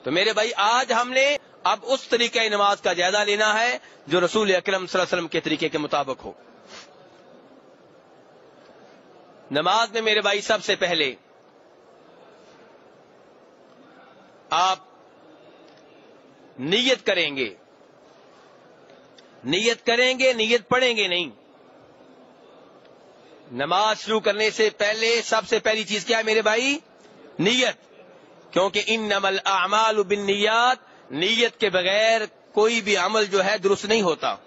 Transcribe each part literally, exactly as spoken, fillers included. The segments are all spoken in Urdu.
تو میرے بھائی آج ہم نے اب اس طریقہ نماز کا جائزہ لینا ہے جو رسول اکرم صلی اللہ علیہ وسلم کے طریقے کے مطابق ہو۔ نماز میں میرے بھائی سب سے پہلے آپ نیت کریں گے، نیت کریں گے، نیت پڑھیں گے نہیں۔ نماز شروع کرنے سے پہلے سب سے پہلی چیز کیا ہے میرے بھائی؟ نیت، کیونکہ انما الاعمال بالنیات، نیت کے بغیر کوئی بھی عمل جو ہے درست نہیں ہوتا۔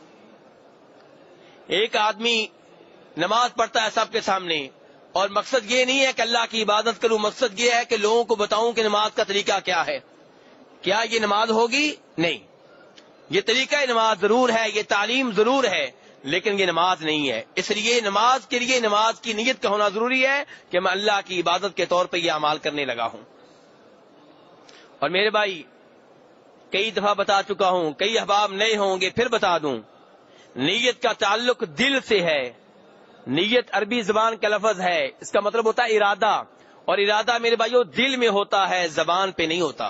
ایک آدمی نماز پڑھتا ہے سب کے سامنے، اور مقصد یہ نہیں ہے کہ اللہ کی عبادت کروں، مقصد یہ ہے کہ لوگوں کو بتاؤں کہ نماز کا طریقہ کیا ہے۔ کیا یہ نماز ہوگی؟ نہیں۔ یہ طریقہ نماز ضرور ہے، یہ تعلیم ضرور ہے، لیکن یہ نماز نہیں ہے۔ اس لیے نماز کے لیے نماز کی نیت کا ہونا ضروری ہے کہ میں اللہ کی عبادت کے طور پہ یہ اعمال کرنے لگا ہوں۔ اور میرے بھائی کئی دفعہ بتا چکا ہوں، کئی احباب نئے ہوں گے پھر بتا دوں، نیت کا تعلق دل سے ہے۔ نیت عربی زبان کا لفظ ہے، اس کا مطلب ہوتا ہے ارادہ، اور ارادہ میرے بھائیو دل میں ہوتا ہے، زبان پہ نہیں ہوتا۔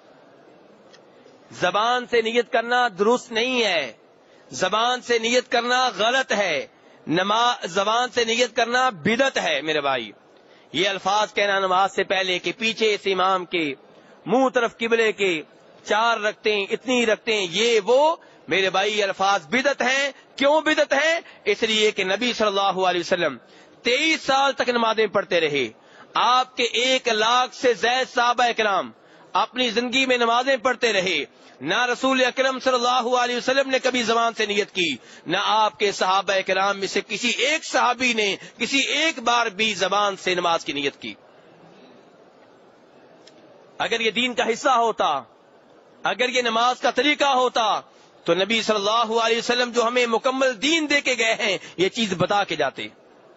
زبان سے نیت کرنا درست نہیں ہے، زبان سے نیت کرنا غلط ہے، نماز زبان سے نیت کرنا بدعت ہے میرے بھائی۔ یہ الفاظ کہنا نماز سے پہلے کہ پیچھے اس امام کے، منہ طرف قبلے کے، چار رکھتے ہیں، اتنی رکھتے ہیں، یہ وہ میرے بھائی الفاظ بدعت ہیں۔ کیوں بدعت ہیں؟ اس لیے کہ نبی صلی اللہ علیہ وسلم تیئیس سال تک نمازیں پڑھتے رہے، آپ کے ایک لاکھ سے زائد صحابہ کرام اپنی زندگی میں نمازیں پڑھتے رہے، نہ رسول اکرم صلی اللہ علیہ وسلم نے کبھی زبان سے نیت کی، نہ آپ کے صحابہ کرام میں سے کسی ایک صحابی نے کسی ایک بار بھی زبان سے نماز کی نیت کی۔ اگر یہ دین کا حصہ ہوتا، اگر یہ نماز کا طریقہ ہوتا، تو نبی صلی اللہ علیہ وسلم جو ہمیں مکمل دین دے کے گئے ہیں یہ چیز بتا کے جاتے۔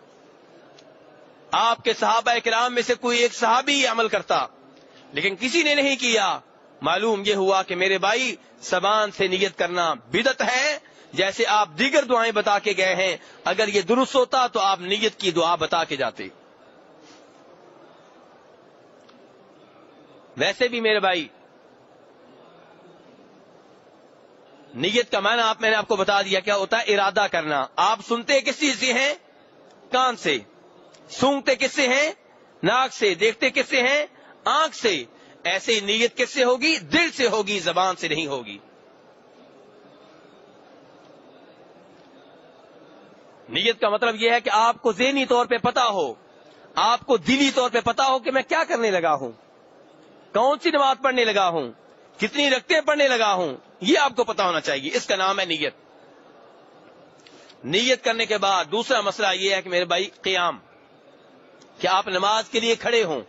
آپ کے صحابہ کرام میں سے کوئی ایک صحابی یہ عمل کرتا، لیکن کسی نے نہیں کیا۔ معلوم یہ ہوا کہ میرے بھائی زبان سے نیت کرنا بدعت ہے، جیسے آپ دیگر دعائیں بتا کے گئے ہیں، اگر یہ درست ہوتا تو آپ نیت کی دعا بتا کے جاتے۔ ویسے بھی میرے بھائی نیت کا معنی آپ میں نے آپ کو بتا دیا کیا ہوتا ہے، ارادہ کرنا۔ آپ سنتے کس چیز سے ہیں؟ کان سے۔ سونگتے کس سے ہیں؟ ناک سے۔ دیکھتے کس سے ہیں؟ آنکھ سے۔ ایسے ہی نیت کس سے ہوگی؟ دل سے ہوگی، زبان سے نہیں ہوگی۔ نیت کا مطلب یہ ہے کہ آپ کو ذہنی طور پہ پتا ہو، آپ کو دلی طور پہ پتا ہو کہ میں کیا کرنے لگا ہوں، کون سی نماز پڑھنے لگا ہوں، کتنی رکعتیں پڑھنے لگا ہوں، یہ آپ کو پتا ہونا چاہیے۔ اس کا نام ہے نیت۔ نیت کرنے کے بعد دوسرا مسئلہ یہ ہے کہ میرے بھائی قیام، کہ آپ نماز کے لیے کھڑے ہوں۔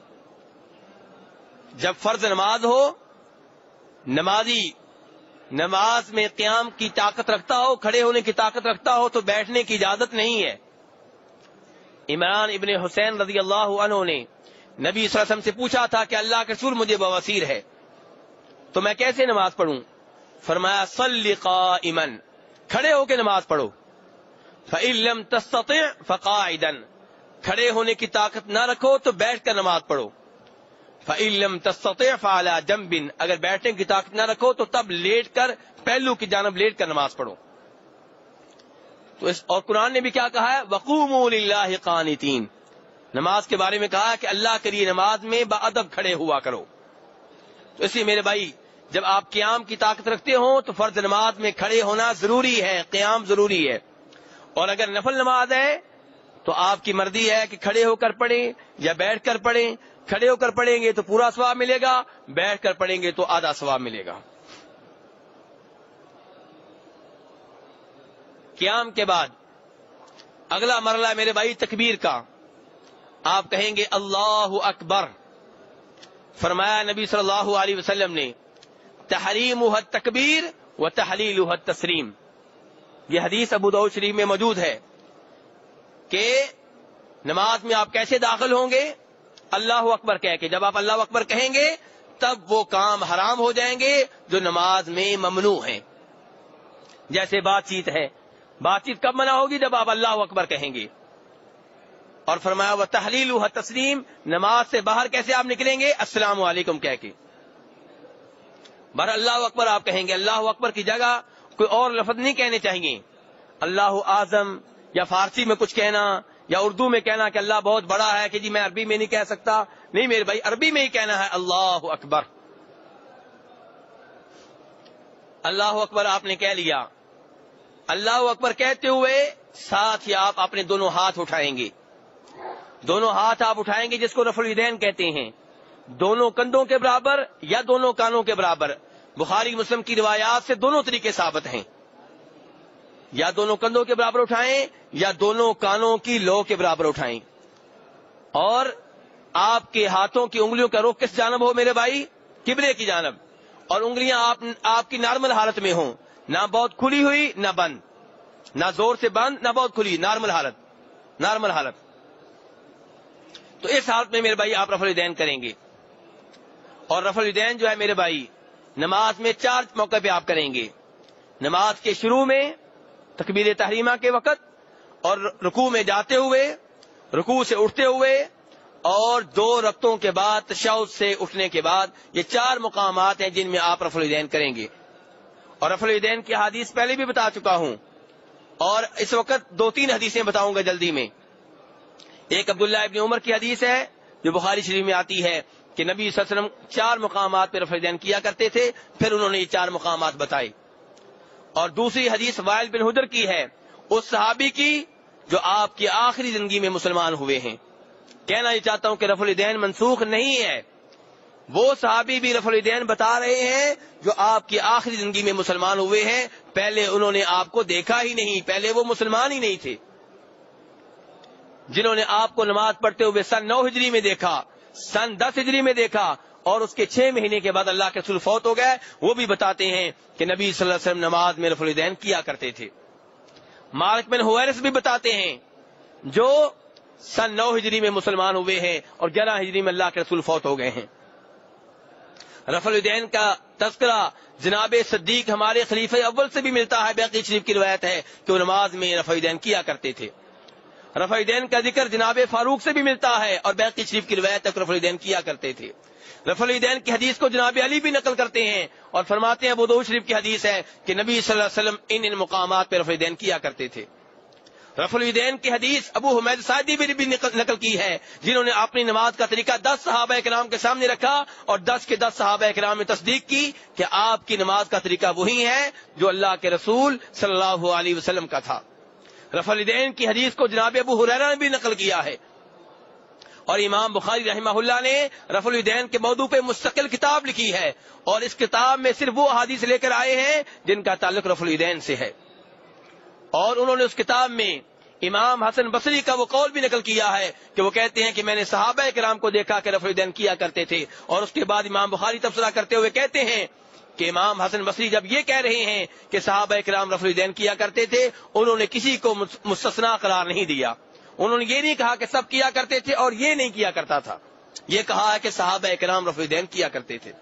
جب فرض نماز ہو، نمازی نماز میں قیام کی طاقت رکھتا ہو، کھڑے ہونے کی طاقت رکھتا ہو، تو بیٹھنے کی اجازت نہیں ہے۔ عمران ابن حسین رضی اللہ عنہ نے نبی صلی اللہ علیہ وسلم سے پوچھا تھا کہ اللہ کے رسول مجھے بواسیر ہے تو میں کیسے نماز پڑھوں؟ فرمایا صلی قائما، کھڑے ہو کے نماز پڑھو۔ فإن لم تستطع فقاعدا، کھڑے ہونے کی طاقت نہ رکھو تو بیٹھ کر نماز پڑھو۔ فإن لم تستطع فعلى جنب، اگر بیٹھنے کی طاقت نہ رکھو تو تب لیٹ کر، پہلو کی جانب لیٹ کر نماز پڑھو۔ تو اس اور قرآن نے بھی کیا کہا ہے؟ وقوموا للہ قانتین، نماز کے بارے میں کہا کہ اللہ کے لیے نماز میں باادب کھڑے ہوا کرو۔ تو اس لیے میرے بھائی جب آپ قیام کی طاقت رکھتے ہوں تو فرض نماز میں کھڑے ہونا ضروری ہے، قیام ضروری ہے۔ اور اگر نفل نماز ہے تو آپ کی مرضی ہے کہ کھڑے ہو کر پڑھیں یا بیٹھ کر پڑھیں۔ کھڑے ہو کر پڑھیں گے تو پورا ثواب ملے گا، بیٹھ کر پڑھیں گے تو آدھا ثواب ملے گا۔ قیام کے بعد اگلا مرحلہ میرے بھائی تکبیر کا۔ آپ کہیں گے اللہ اکبر۔ فرمایا نبی صلی اللہ علیہ وسلم نے تحریمہ التکبیر و تحلیلہ التسلیم، یہ حدیث ابو داؤد شریف میں موجود ہے کہ نماز میں آپ کیسے داخل ہوں گے؟ اللہ اکبر کہہ کے۔ جب آپ اللہ اکبر کہیں گے تب وہ کام حرام ہو جائیں گے جو نماز میں ممنوع ہیں، جیسے بات چیت ہے۔ بات چیت کب منع ہوگی؟ جب آپ اللہ اکبر کہیں گے۔ اور فرمایا وہ تحلیلہ تسلیم، نماز سے باہر کیسے آپ نکلیں گے؟ السلام علیکم کہہ کے۔ بہر اللہ اکبر آپ کہیں گے. اللہ اکبر کی جگہ کوئی اور لفظ نہیں کہنے چاہیے. اللہ اعظم یا فارسی میں کچھ کہنا یا اردو میں کہنا کہ اللہ بہت بڑا ہے کہ جی میں عربی میں نہیں کہہ سکتا. نہیں میرے بھائی, عربی میں ہی کہنا ہے اللہ اکبر. اللہ اکبر آپ نے کہہ لیا. اللہ اکبر کہتے ہوئے ساتھ ہی آپ اپنے دونوں ہاتھ اٹھائیں گے. دونوں ہاتھ آپ اٹھائیں گے جس کو رفع الیدین کہتے ہیں, دونوں کندھوں کے برابر یا دونوں کانوں کے برابر. بخاری مسلم کی روایات سے دونوں طریقے ثابت ہیں, یا دونوں کندھوں کے برابر اٹھائیں یا دونوں کانوں کی لو کے برابر اٹھائیں. اور آپ کے ہاتھوں کی انگلیوں کا رخ کس جانب ہو میرے بھائی؟ قبلے کی جانب. اور انگلیاں آپ آپ کی نارمل حالت میں ہوں, نہ بہت کھلی ہوئی نہ بند, نہ زور سے بند نہ بہت کھلی, نارمل حالت. نارمل حالت. تو اس حالت میں میرے بھائی آپ رفع الیدین کریں گے. اور رفع الیدین جو ہے میرے بھائی نماز میں چار موقع پہ آپ کریں گے. نماز کے شروع میں تکبیر تحریمہ کے وقت, اور رکوع میں جاتے ہوئے, رکوع سے اٹھتے ہوئے, اور دو رکعتوں کے بعد تشہد سے اٹھنے کے بعد. یہ چار مقامات ہیں جن میں آپ رفع الیدین کریں گے. اور رفع الیدین کی حدیث پہلے بھی بتا چکا ہوں, اور اس وقت دو تین حدیثیں بتاؤں گا جلدی میں. ایک عبداللہ ابن عمر کی حدیث ہے جو بخاری شریف میں آتی ہے کہ نبی صلی اللہ علیہ وسلم چار مقامات پہ رفع الیدین کیا کرتے تھے, پھر انہوں نے یہ چار مقامات بتائے. اور دوسری حدیث وائل بن حجر کی ہے, اس صحابی کی جو آپ کی آخری زندگی میں مسلمان ہوئے ہیں. کہنا یہ چاہتا ہوں کہ رفع الیدین منسوخ نہیں ہے. وہ صحابی بھی رفع الیدین بتا رہے ہیں جو آپ کی آخری زندگی میں مسلمان ہوئے ہیں. پہلے انہوں نے آپ کو دیکھا ہی نہیں, پہلے وہ مسلمان ہی نہیں تھے. جنہوں نے آپ کو نماز پڑھتے ہوئے سن نو ہجری میں دیکھا, سن دس ہجری میں دیکھا, اور اس کے چھ مہینے کے بعد اللہ کے رسول فوت ہو گئے, وہ بھی بتاتے ہیں کہ نبی صلی اللہ علیہ وسلم نماز میں رفع الیدین کیا کرتے تھے. مالک بن حویرث بھی بتاتے ہیں جو سن نو ہجری میں مسلمان ہوئے ہیں اور گیارہ ہجری میں اللہ کے رسول فوت ہو گئے ہیں. رفع الیدین کا تذکرہ جناب صدیق ہمارے خلیفہ اول سے بھی ملتا ہے. بیہقی شریف کی روایت ہے کہ وہ نماز میں رفع الیدین کیا کرتے تھے. رفع الیدین کا ذکر جناب فاروق سے بھی ملتا ہے, اور بیہقی شریف کی روایت تک رفع الیدین کیا کرتے تھے. رفع الیدین کی حدیث کو جناب علی بھی نقل کرتے ہیں اور فرماتے ہیں, ابو داؤد شریف کی حدیث ہے کہ نبی صلی اللہ علیہ وسلم ان ان مقامات پہ رفع الیدین کیا کرتے تھے. رفع الیدین کی حدیث ابو حمید ساعدی بھی, بھی نقل کی ہے, جنہوں نے اپنی نماز کا طریقہ دس صحابہ کرام کے سامنے رکھا اور دس کے دس صحابہ کرام نے تصدیق کی کہ آپ کی نماز کا طریقہ وہی ہے جو اللہ کے رسول صلی اللہ علیہ وسلم کا تھا. رفع الیدین کی حدیث کو جناب ابو ہریرہ نے بھی نقل کیا ہے, اور امام بخاری رحمہ اللہ نے رفع الیدین کے موضوع پہ مستقل کتاب لکھی ہے, اور اس کتاب میں صرف وہ حدیث لے کر آئے ہیں جن کا تعلق رفع الیدین سے ہے. اور انہوں نے اس کتاب میں امام حسن بصری کا وہ قول بھی نقل کیا ہے کہ وہ کہتے ہیں کہ میں نے صحابہ کرام کو دیکھا کہ رفع الیدین کیا کرتے تھے. اور اس کے بعد امام بخاری تبصرہ کرتے ہوئے کہتے ہیں کہ امام حسن بصری جب یہ کہہ رہے ہیں کہ صحابہ کرام رفع الیدین کیا کرتے تھے, انہوں نے کسی کو مستثنا قرار نہیں دیا. انہوں نے یہ نہیں کہا کہ سب کیا کرتے تھے اور یہ نہیں کیا کرتا تھا, یہ کہا ہے کہ صحابہ کرام رفع الیدین کیا کرتے تھے.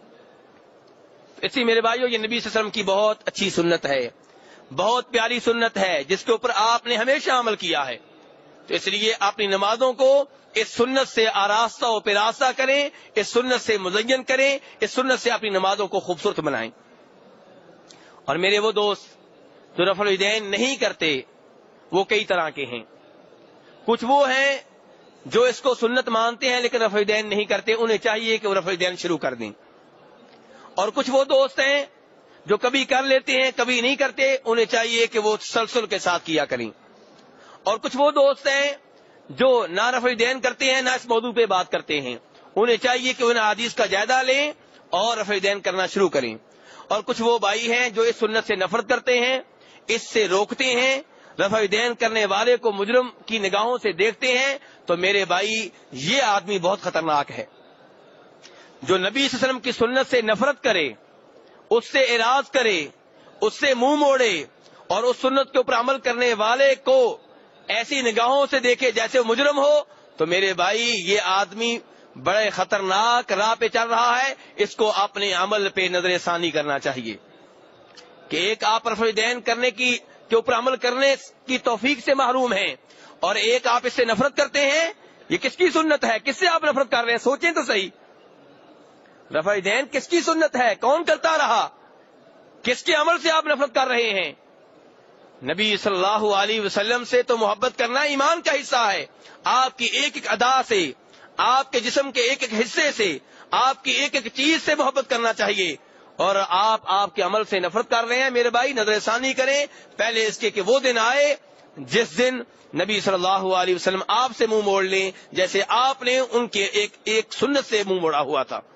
اسی میرے بھائیو یہ نبی صلی اللہ علیہ وسلم کی بہت اچھی سنت ہے, بہت پیاری سنت ہے جس کے اوپر آپ نے ہمیشہ عمل کیا ہے. تو اس لیے اپنی نمازوں کو اس سنت سے آراستہ و پیراستہ کریں, اس سنت سے مزین کریں, اس سنت سے اپنی نمازوں کو خوبصورت بنائیں. اور میرے وہ دوست جو رفع الیدین نہیں کرتے وہ کئی طرح کے ہیں. کچھ وہ ہیں جو اس کو سنت مانتے ہیں لیکن رفع الیدین نہیں کرتے, انہیں چاہیے کہ وہ رفع الیدین شروع کر دیں. اور کچھ وہ دوست ہیں جو کبھی کر لیتے ہیں کبھی نہیں کرتے, انہیں چاہیے کہ وہ تسلسل کے ساتھ کیا کریں. اور کچھ وہ دوست ہیں جو نہ رفع الیدین کرتے ہیں نہ اس موضوع پہ بات کرتے ہیں, انہیں چاہیے کہ انہیں حدیث کا جائزہ لیں اور رفع الیدین کرنا شروع کریں. اور کچھ وہ بھائی ہیں جو اس سنت سے نفرت کرتے ہیں, اس سے روکتے ہیں, رفع الیدین کرنے والے کو مجرم کی نگاہوں سے دیکھتے ہیں. تو میرے بھائی یہ آدمی بہت خطرناک ہے. جو نبی صلی اللہ علیہ وسلم کی سنت سے نفرت کرے, اس سے اعراض کرے, اس سے منہ موڑے, اور اس سنت کے اوپر عمل کرنے والے کو ایسی نگاہوں سے دیکھے جیسے وہ مجرم ہو, تو میرے بھائی یہ آدمی بڑے خطرناک راہ پہ چل رہا ہے. اس کو اپنے عمل پہ نظر ثانی کرنا چاہیے کہ ایک آپ رفع الیدین کرنے کی کے اوپر عمل کرنے کی توفیق سے محروم ہیں, اور ایک آپ اس سے نفرت کرتے ہیں. یہ کس کی سنت ہے؟ کس سے آپ نفرت کر رہے ہیں؟ سوچیں تو صحیح. رفع دین کس کی سنت ہے؟ کون کرتا رہا؟ کس کے عمل سے آپ نفرت کر رہے ہیں؟ نبی صلی اللہ علیہ وسلم سے تو محبت کرنا ایمان کا حصہ ہے. آپ کی ایک ایک ادا سے، آپ کے جسم کے ایک ایک حصے سے، آپ کی ایک ایک چیز سے محبت کرنا چاہیے. اور آپ آپ کے عمل سے نفرت کر رہے ہیں میرے بھائی، نظر ثانی کریں پہلے اس کے کہ وہ دن آئے جس دن نبی صلی اللہ علیہ وسلم آپ سے منہ موڑ لیں جیسے آپ نے ان کے ایک ایک سنت سے منہ موڑا ہوا تھا.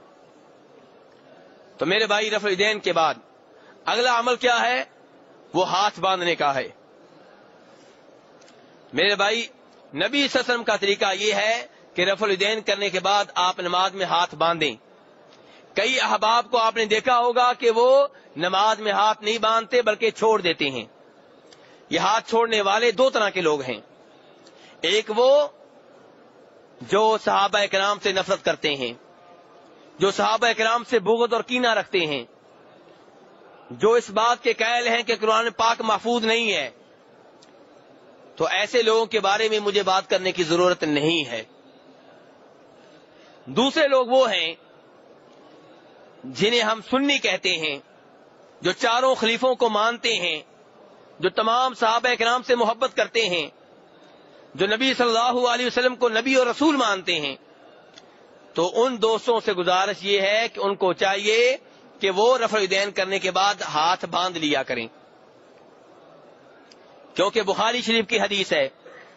تو میرے بھائی، رفع دین کے بعد اگلا عمل کیا ہے؟ وہ ہاتھ باندھنے کا ہے. میرے بھائی، نبی صلی اللہ علیہ وسلم کا طریقہ یہ ہے کہ رفع دین کرنے کے بعد آپ نماز میں ہاتھ باندھیں. کئی احباب کو آپ نے دیکھا ہوگا کہ وہ نماز میں ہاتھ نہیں باندھتے بلکہ چھوڑ دیتے ہیں. یہ ہاتھ چھوڑنے والے دو طرح کے لوگ ہیں. ایک وہ جو صحابہ کرام سے نفرت کرتے ہیں، جو صحابہ کرام سے بغض اور کینہ رکھتے ہیں، جو اس بات کے قائل ہیں کہ قرآن پاک محفوظ نہیں ہے. تو ایسے لوگوں کے بارے میں مجھے بات کرنے کی ضرورت نہیں ہے. دوسرے لوگ وہ ہیں جنہیں ہم سنی کہتے ہیں، جو چاروں خلیفوں کو مانتے ہیں، جو تمام صحابہ کرام سے محبت کرتے ہیں، جو نبی صلی اللہ علیہ وسلم کو نبی اور رسول مانتے ہیں. تو ان دوستوں سے گزارش یہ ہے کہ ان کو چاہیے کہ وہ رفع دین کرنے کے بعد ہاتھ باندھ لیا کریں، کیونکہ بخاری شریف کی حدیث ہے.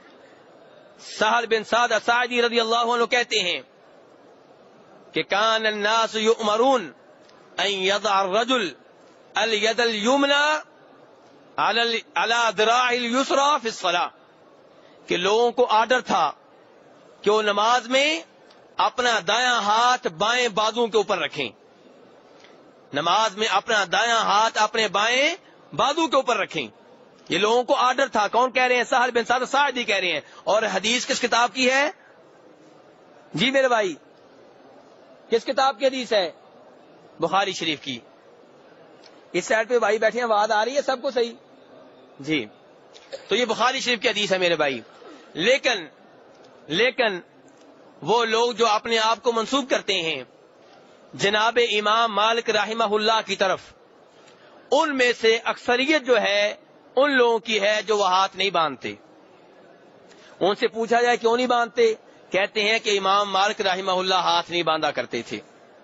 سہل بن سعد الساعدی رضی اللہ عنہ کہتے ہیں کہ کان الناس یؤمرون ان یضع الرجل الید الیمنی علی ذراع الیسری فی الصلاۃ، کہ لوگوں کو آرڈر تھا کہ وہ نماز میں اپنا دایاں ہاتھ بائیں بازو کے اوپر رکھیں. نماز میں اپنا دایاں ہاتھ اپنے بائیں بازو کے اوپر رکھیں. یہ لوگوں کو آرڈر تھا. کون کہہ رہے ہیں؟ سہل بن سعد الساعدی کہہ رہے ہیں. اور حدیث کس کتاب کی ہے؟ جی میرے بھائی، کس کتاب کی حدیث ہے؟ بخاری شریف کی. اس سائڈ پہ بھائی بیٹھے ہیں، آواز آ رہی ہے سب کو صحیح؟ جی. تو یہ بخاری شریف کی حدیث ہے میرے بھائی. لیکن لیکن وہ لوگ جو اپنے آپ کو منسوب کرتے ہیں جناب امام مالک رحمہ اللہ کی طرف، ان میں سے اکثریت جو ہے ان لوگوں کی ہے جو وہ ہاتھ نہیں باندھتے. ان سے پوچھا جائے کیوں نہیں باندھتے؟ کہتے ہیں کہ امام مالک رحمہ اللہ ہاتھ نہیں باندھا کرتے تھے.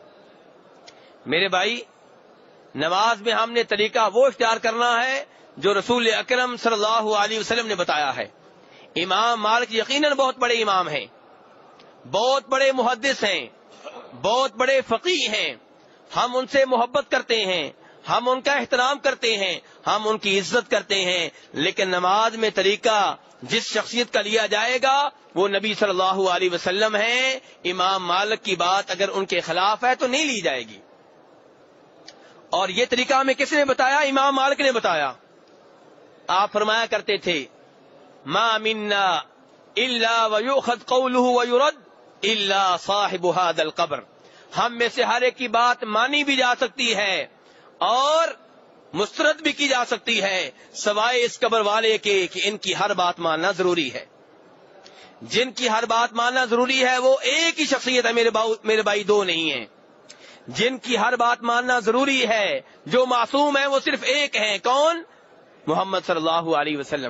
میرے بھائی، نماز میں ہم نے طریقہ وہ اختیار کرنا ہے جو رسول اکرم صلی اللہ علیہ وسلم نے بتایا ہے. امام مالک یقیناً بہت بڑے امام ہیں، بہت بڑے محدث ہیں، بہت بڑے فقیہ ہیں. ہم ان سے محبت کرتے ہیں، ہم ان کا احترام کرتے ہیں، ہم ان کی عزت کرتے ہیں. لیکن نماز میں طریقہ جس شخصیت کا لیا جائے گا وہ نبی صلی اللہ علیہ وسلم ہیں. امام مالک کی بات اگر ان کے خلاف ہے تو نہیں لی جائے گی. اور یہ طریقہ ہمیں کس نے بتایا؟ امام مالک نے بتایا. آپ فرمایا کرتے تھے ما منا الا ويؤخذ قوله ويرد الا صاحب هذا القبر. ہم میں سے ہر ایک کی بات مانی بھی جا سکتی ہے اور مسترد بھی کی جا سکتی ہے سوائے اس قبر والے کے کہ ان کی ہر بات ماننا ضروری ہے. جن کی ہر بات ماننا ضروری ہے وہ ایک ہی شخصیت ہے میرے میرے بھائی، دو نہیں ہیں. جن کی ہر بات ماننا ضروری ہے، جو معصوم ہے، وہ صرف ایک ہیں. کون؟ محمد صلی اللہ علیہ وسلم.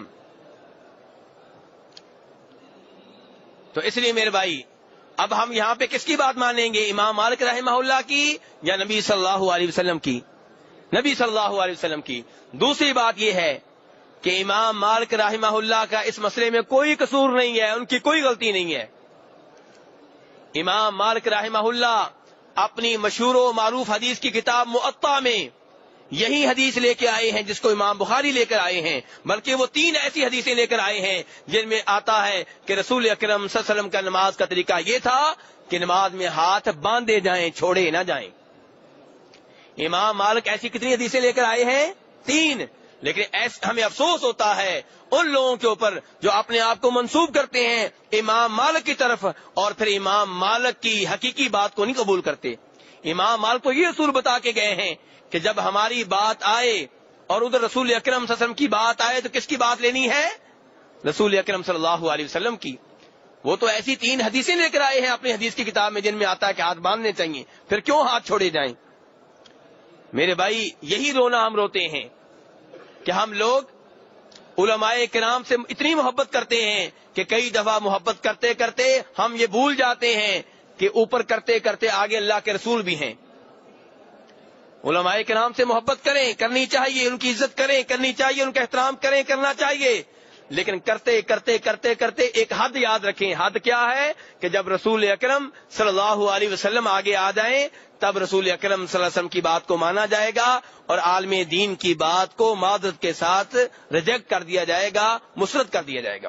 تو اس لیے میرے بھائی، اب ہم یہاں پہ کس کی بات مانیں گے؟ امام مالک رحمہ اللہ کی یا نبی صلی اللہ علیہ وسلم کی؟ نبی صلی اللہ علیہ وسلم کی. دوسری بات یہ ہے کہ امام مالک رحمہ اللہ کا اس مسئلے میں کوئی قصور نہیں ہے، ان کی کوئی غلطی نہیں ہے. امام مالک رحمہ اللہ اپنی مشہور و معروف حدیث کی کتاب موطا میں یہی حدیث لے کے آئے ہیں جس کو امام بخاری لے کر آئے ہیں، بلکہ وہ تین ایسی حدیثیں لے کر آئے ہیں جن میں آتا ہے کہ رسول اکرم صلی اللہ علیہ وسلم کا نماز کا طریقہ یہ تھا کہ نماز میں ہاتھ باندھے جائیں، چھوڑے نہ جائیں. امام مالک ایسی کتنی حدیثیں لے کر آئے ہیں؟ تین. لیکن ایسا ہمیں افسوس ہوتا ہے ان لوگوں کے اوپر جو اپنے آپ کو منسوب کرتے ہیں امام مالک کی طرف اور پھر امام مالک کی حقیقی بات کو نہیں قبول کرتے. امام مالک کو یہ اصول بتا کے گئے ہیں کہ جب ہماری بات آئے اور ادھر رسول اکرم صلی اللہ علیہ وسلم کی بات آئے تو کس کی بات لینی ہے؟ رسول اکرم صلی اللہ علیہ وسلم کی. وہ تو ایسی تین حدیثیں لے کر آئے ہیں اپنی حدیث کی کتاب میں جن میں آتا ہے کہ ہاتھ باندھنے چاہیے، پھر کیوں ہاتھ چھوڑے جائیں؟ میرے بھائی یہی رونا ہم روتے ہیں کہ ہم لوگ علماء کرام سے اتنی محبت کرتے ہیں کہ کئی دفعہ محبت کرتے کرتے ہم یہ بھول جاتے ہیں کہ اوپر کرتے کرتے آگے اللہ کے رسول بھی ہیں۔ علماء کرام سے محبت کریں، کرنی چاہیے، ان کی عزت کریں، کرنی چاہیے، ان کا احترام کریں، کرنا چاہیے، لیکن کرتے کرتے کرتے کرتے ایک حد یاد رکھیں۔ حد کیا ہے کہ جب رسول اکرم صلی اللہ علیہ وسلم آگے آ جائیں تب رسول اکرم صلی اللہ علیہ وسلم کی بات کو مانا جائے گا اور عالم دین کی بات کو معذرت کے ساتھ ریجیکٹ کر دیا جائے گا، مسرد کر دیا جائے گا۔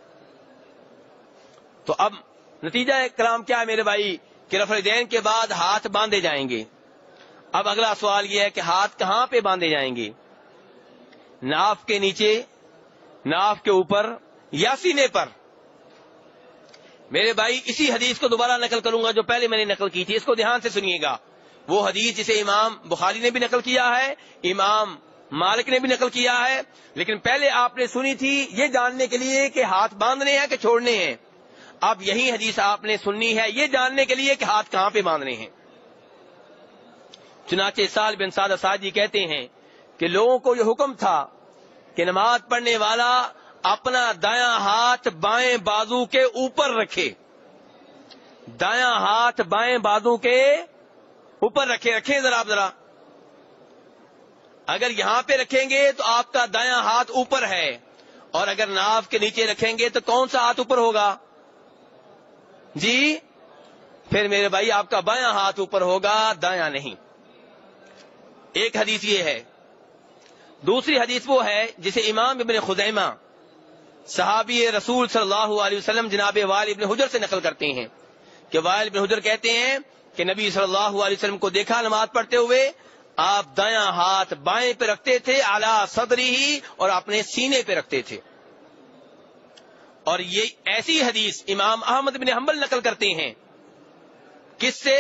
تو اب نتیجہ کلام کیا ہے میرے بھائی کہ رفع دین کے بعد ہاتھ باندھے جائیں گے۔ اب اگلا سوال یہ ہے کہ ہاتھ کہاں پہ باندھے جائیں گے؟ ناف کے نیچے، ناف کے اوپر یا سینے پر؟ میرے بھائی اسی حدیث کو دوبارہ نقل کروں گا جو پہلے میں نے نقل کی تھی، اس کو دھیان سے سنیے گا۔ وہ حدیث جسے امام بخاری نے بھی نقل کیا ہے، امام مالک نے بھی نقل کیا ہے، لیکن پہلے آپ نے سنی تھی یہ جاننے کے لیے کہ ہاتھ باندھنے ہیں کہ چھوڑنے ہیں۔ اب یہی حدیث آپ نے سننی ہے یہ جاننے کے لیے کہ ہاتھ کہاں پہ باندھنے ہیں۔ چنانچہ سال بن سعد ساجی کہتے ہیں کہ لوگوں کو یہ حکم تھا کہ نماز پڑھنے والا اپنا دایاں ہاتھ بائیں بازو کے اوپر رکھے، دایاں ہاتھ بائیں بازو کے اوپر رکھے۔ رکھیں ذرا آپ ذرا، اگر یہاں پہ رکھیں گے تو آپ کا دایاں ہاتھ اوپر ہے، اور اگر ناف کے نیچے رکھیں گے تو کون سا ہاتھ اوپر ہوگا جی؟ پھر میرے بھائی آپ کا بایاں ہاتھ اوپر ہوگا، دایاں نہیں۔ ایک حدیث یہ ہے۔ دوسری حدیث وہ ہے جسے امام ابن خزیمہ صحابی رسول صلی اللہ علیہ وسلم جناب وائل ابن حجر سے نقل کرتے ہیں کہ وائل ابن حجر کہتے ہیں کہ نبی صلی اللہ علیہ وسلم کو دیکھا نماز پڑھتے ہوئے، آپ دایاں ہاتھ بائیں پہ رکھتے تھے، اعلی صدری ہی، اور اپنے سینے پہ رکھتے تھے۔ اور یہ ایسی حدیث امام احمد بن حنبل نقل کرتے ہیں، کس سے؟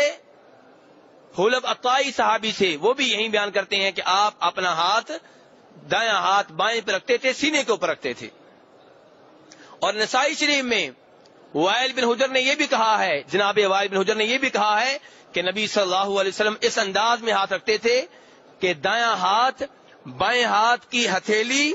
حلب عطائی صحابی سے، وہ بھی یہی بیان کرتے ہیں کہ آپ اپنا ہاتھ دایاں ہاتھ بائیں پہ رکھتے تھے، سینے کے اوپر رکھتے تھے۔ اور نسائی شریف میں وائل بن حجر نے یہ بھی کہا ہے، جناب وائل بن حجر نے یہ بھی کہا ہے کہ نبی صلی اللہ علیہ وسلم اس انداز میں ہاتھ رکھتے تھے کہ دایاں ہاتھ بائیں ہاتھ کی ہتھیلی،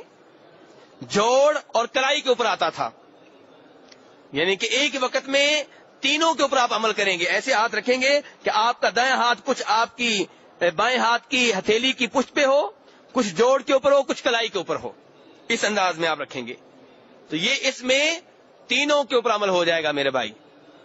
جوڑ اور کلائی کے اوپر آتا تھا، یعنی کہ ایک وقت میں تینوں کے اوپر آپ عمل کریں گے، ایسے ہاتھ رکھیں گے کہ آپ کا دایاں ہاتھ کچھ آپ کی بائیں ہاتھ کی ہتھیلی کی پشت پہ ہو، کچھ جوڑ کے اوپر ہو، کچھ کلائی کے اوپر ہو، اس انداز میں آپ رکھیں گے۔ تو یہ اس میں تینوں کے اوپر عمل ہو جائے گا میرے بھائی۔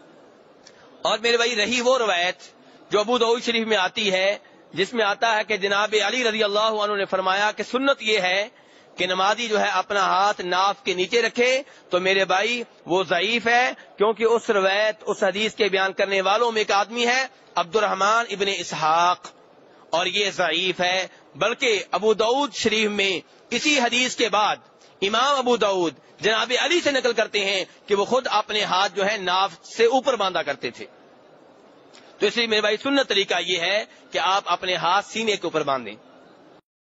اور میرے بھائی رہی وہ روایت جو ابو داؤد شریف میں آتی ہے، جس میں آتا ہے کہ جناب علی رضی اللہ عنہ نے فرمایا کہ سنت یہ ہے کہ نمازی جو ہے اپنا ہاتھ ناف کے نیچے رکھے، تو میرے بھائی وہ ضعیف ہے، کیونکہ اس روایت اس حدیث کے بیان کرنے والوں میں ایک آدمی ہے عبد الرحمن ابن اسحاق، اور یہ ضعیف ہے۔ بلکہ ابو داؤد شریف میں اسی حدیث کے بعد امام ابو داؤد جناب علی سے نقل کرتے ہیں کہ وہ خود اپنے ہاتھ جو ہے ناف سے اوپر باندھا کرتے تھے۔ تو اس لیے میرے بھائی سنت طریقہ یہ ہے کہ آپ اپنے ہاتھ سینے کے اوپر باندھیں۔